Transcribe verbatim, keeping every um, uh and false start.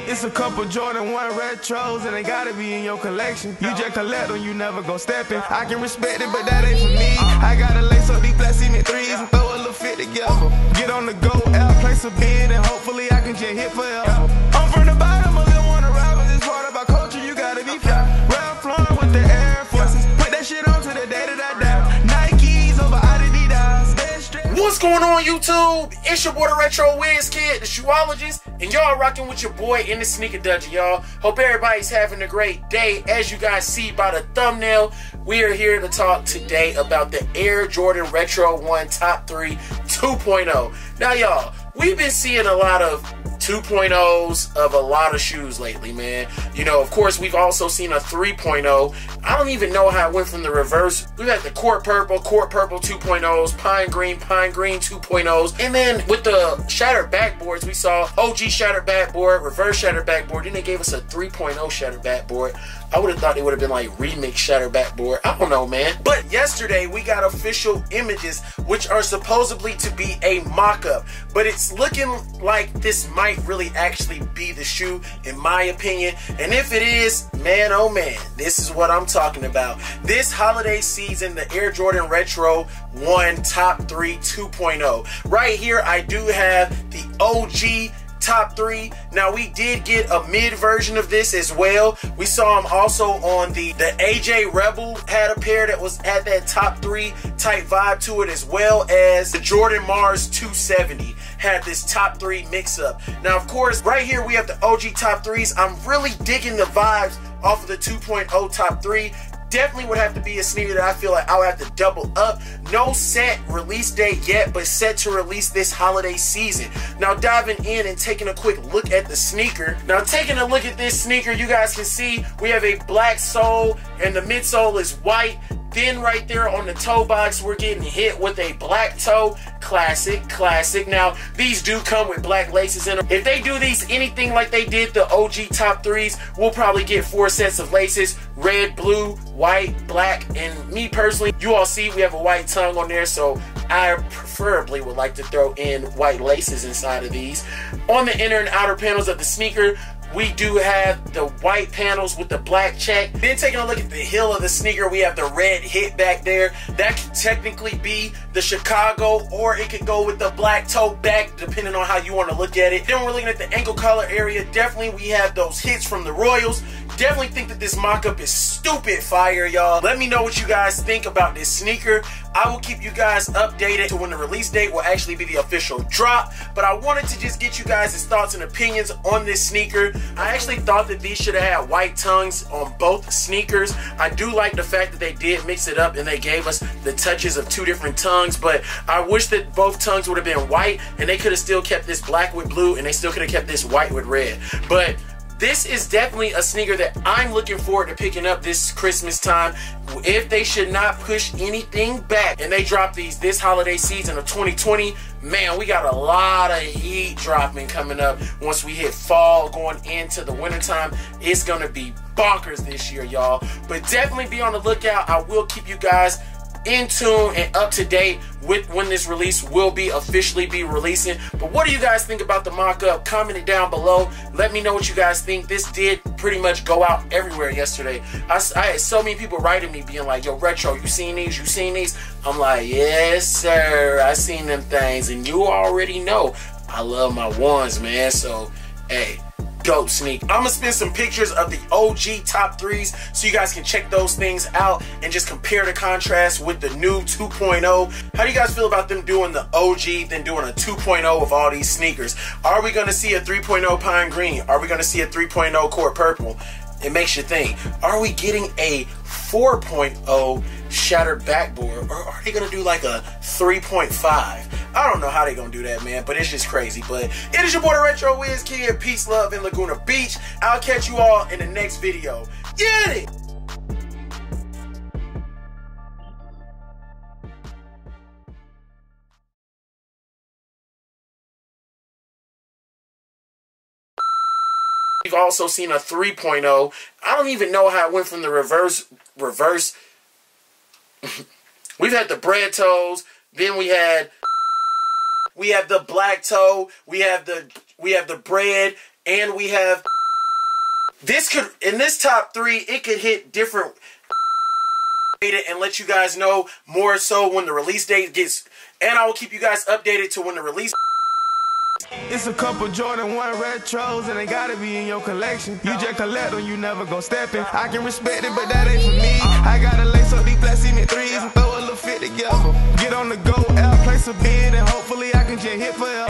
It's a couple Jordan one retros and they gotta be in your collection. You just collect them, you never gon' step in. I can respect it, but that ain't for me. I gotta lace up these black cement threes and throw a little fit together. Get on the go out, place a bid, and hopefully I can just hit forever. I'm from the bottom, a little wanna rap, but this part about culture, you gotta be fly. Ralph Lauren with the Air Forces, put that shit on to the day that I die. Nikes over Adidas. What's going on, YouTube? It's your boy the Retro Wiz Kid, the shoeologist, and y'all rocking with your boy in the sneaker dungeon, y'all. Hope everybody's having a great day. As you guys see by the thumbnail, we are here to talk today about the Air Jordan Retro one Top three two point oh. Now, y'all, we've been seeing a lot of two point ohs of a lot of shoes lately, man. You know, of course, we've also seen a three point oh. I don't even know how it went from the reverse. We've had the Court Purple, Court Purple two point ohs, Pine Green, Pine Green two point ohs. And then with the shattered backboards, we saw O G shattered backboard, reverse shattered backboard. Then they gave us a three point oh shattered backboard. I would have thought they would have been like remix shattered backboard. I don't know, man. But yesterday, we got official images, which are supposedly to be a mock-up. But it's looking like this might really actually be the shoe, in my opinion. And if it is, man, oh man, this is what I'm talking about. This holiday season, the Air Jordan Retro one Top three two point oh. Right here, I do have the O G Top three. Now, we did get a mid version of this as well. We saw him also on the the A J Rebel had a pair that was had that top three type vibe to it, as well as the Jordan Mars two seventy had this top three mix up. Now, of course, right here we have the O G top threes. I'm really digging the vibes off of the two point oh top three. Definitely would have to be a sneaker that I feel like I would have to double up. No set release date yet, but set to release this holiday season. Now, diving in and taking a quick look at the sneaker. Now, taking a look at this sneaker, you guys can see we have a black sole and the midsole is white. Then right there on the toe box, we're getting hit with a black toe. Classic, classic. Now, these do come with black laces in them. If they do these anything like they did the O G top threes, we'll probably get four sets of laces. Red, blue, white, black, and me personally, you all see we have a white tongue on there, so I preferably would like to throw in white laces inside of these. On the inner and outer panels of the sneaker, we do have the white panels with the black check. Then taking a look at the heel of the sneaker, we have the red hit back there. That could technically be the Chicago, or it could go with the black toe back, depending on how you want to look at it. Then we're looking at the ankle collar area. Definitely we have those hits from the Royals. Definitely think that this mock-up is stupid fire, y'all. Let me know what you guys think about this sneaker. I will keep you guys updated to when the release date will actually be the official drop. But I wanted to just get you guys' thoughts and opinions on this sneaker. I actually thought that these should have had white tongues on both sneakers. I do like the fact that they did mix it up and they gave us the touches of two different tongues. But I wish that both tongues would have been white and they could have still kept this black with blue and they still could have kept this white with red. But this is definitely a sneaker that I'm looking forward to picking up this Christmas time. If they should not push anything back and they drop these this holiday season of twenty twenty, man, we got a lot of heat dropping coming up once we hit fall, going into the wintertime. It's going to be bonkers this year, y'all. But definitely be on the lookout. I will keep you guys in tune and up to date with when this release will be officially be releasing. But what do you guys think about the mock-up? Comment it down below. Let me know what you guys think. This did pretty much go out everywhere yesterday. I, I had so many people writing me being like, yo, Retro, you seen these? You seen these? I'm like, yes, sir. I seen them things. And you already know I love my ones, man. So, hey, dope sneak. I'm gonna spin some pictures of the O G top threes so you guys can check those things out and just compare the contrast with the new two point oh. How do you guys feel about them doing the O G then doing a two point oh of all these sneakers? Are we gonna see a three point oh Pine Green? Are we gonna see a three point oh Court Purple? It makes you think, are we getting a four point oh shattered backboard, or are they gonna do like a three point five? I don't know how they gonna do that, man, but it's just crazy. But it is your boy the Retro Wiz Kid. Peace, love in Laguna Beach. I'll catch you all in the next video. Get it! We've also seen a three point oh. I don't even know how it went from the reverse reverse. We've had the bread toes, then we had we have the black toe, we have the we have the bread, and we have this could, in this top three, it could hit different and let you guys know more so when the release date gets, and I will keep you guys updated to when the release. It's a couple Jordan one retros and they gotta be in your collection. You just collect them, you never gon' step in. I can respect it, but that ain't for me. I gotta lace up these black cement threes and throw a little fit together. Get on the go, out, place a bid, and hopefully I can just hit forever.